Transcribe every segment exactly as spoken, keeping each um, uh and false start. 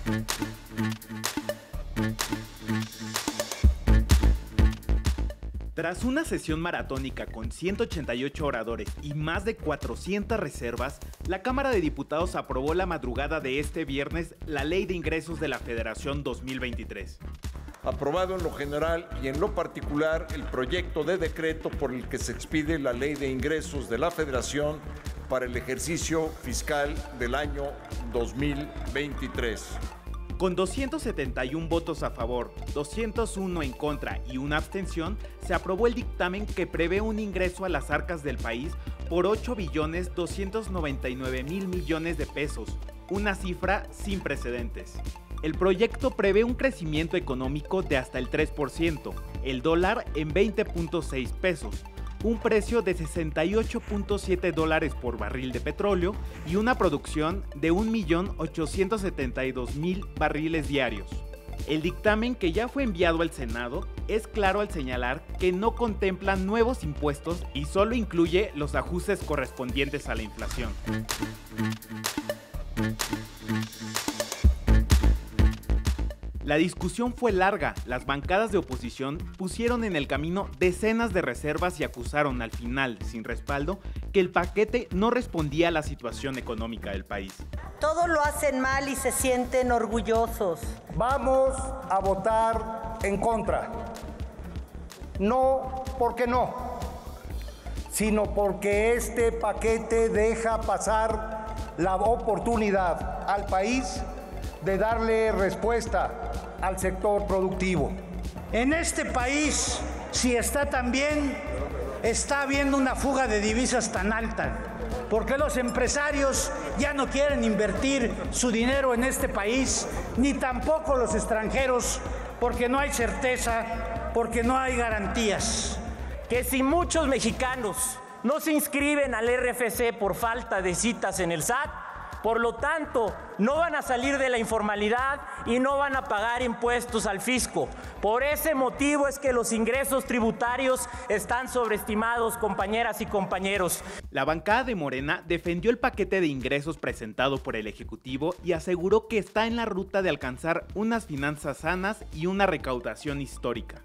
Tras una sesión maratónica con ciento ochenta y ocho oradores y más de cuatrocientas reservas, la Cámara de Diputados aprobó la madrugada de este viernes la Ley de Ingresos de la Federación dos mil veintitrés. Aprobado en lo general y en lo particular el proyecto de decreto por el que se expide la Ley de Ingresos de la Federación para el ejercicio fiscal del año dos mil veintitrés. Con doscientos setenta y un votos a favor, doscientos uno en contra y una abstención, se aprobó el dictamen que prevé un ingreso a las arcas del país por ocho billones doscientos noventa y nueve mil millones de pesos, una cifra sin precedentes. El proyecto prevé un crecimiento económico de hasta el tres por ciento, el dólar en veinte punto seis pesos, un precio de sesenta y ocho punto siete dólares por barril de petróleo y una producción de un millón ochocientos setenta y dos mil barriles diarios. El dictamen, que ya fue enviado al Senado, es claro al señalar que no contempla nuevos impuestos y solo incluye los ajustes correspondientes a la inflación. La discusión fue larga, las bancadas de oposición pusieron en el camino decenas de reservas y acusaron al final, sin respaldo, que el paquete no respondía a la situación económica del país. Todo lo hacen mal y se sienten orgullosos. Vamos a votar en contra, no porque no, sino porque este paquete deja pasar la oportunidad al país de darle respuesta al sector productivo. En este país, si está tan bien, está habiendo una fuga de divisas tan alta, porque los empresarios ya no quieren invertir su dinero en este país, ni tampoco los extranjeros, porque no hay certeza, porque no hay garantías. Que si muchos mexicanos no se inscriben al R F C por falta de citas en el S A T, por lo tanto, no van a salir de la informalidad y no van a pagar impuestos al fisco. Por ese motivo es que los ingresos tributarios están sobreestimados, compañeras y compañeros. La bancada de Morena defendió el paquete de ingresos presentado por el Ejecutivo y aseguró que está en la ruta de alcanzar unas finanzas sanas y una recaudación histórica.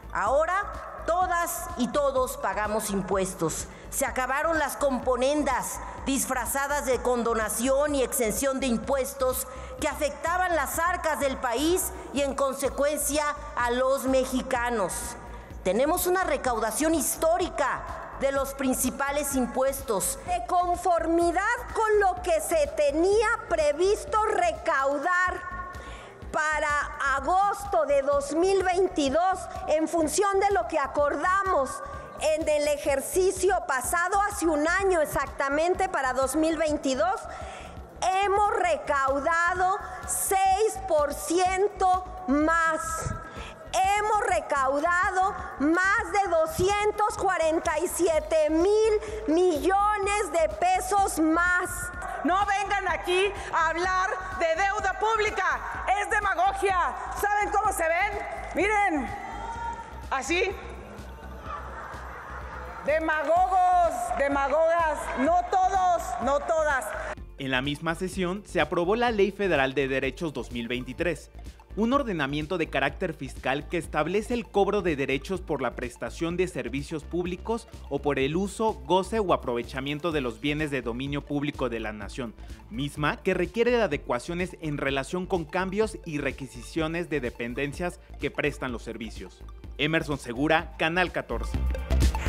Ahora todas y todos pagamos impuestos. Se acabaron las componendas disfrazadas de condonación y exención de impuestos que afectaban las arcas del país y en consecuencia a los mexicanos. Tenemos una recaudación histórica de los principales impuestos, de conformidad con lo que se tenía previsto recaudar para agosto de dos mil veintidós, en función de lo que acordamos en el ejercicio pasado, hace un año exactamente, para dos mil veintidós, hemos recaudado seis por ciento más. Hemos recaudado más de doscientos cuarenta y siete mil millones de pesos más. No vengan aquí a hablar de deuda pública, es demagogia. ¿Saben cómo se ven? Miren, así. Demagogos, demagogas, no todos, no todas. En la misma sesión se aprobó la Ley Federal de Derechos dos mil veintitrés, un ordenamiento de carácter fiscal que establece el cobro de derechos por la prestación de servicios públicos o por el uso, goce o aprovechamiento de los bienes de dominio público de la nación, misma que requiere de adecuaciones en relación con cambios y requisiciones de dependencias que prestan los servicios. Emerson Segura, Canal catorce.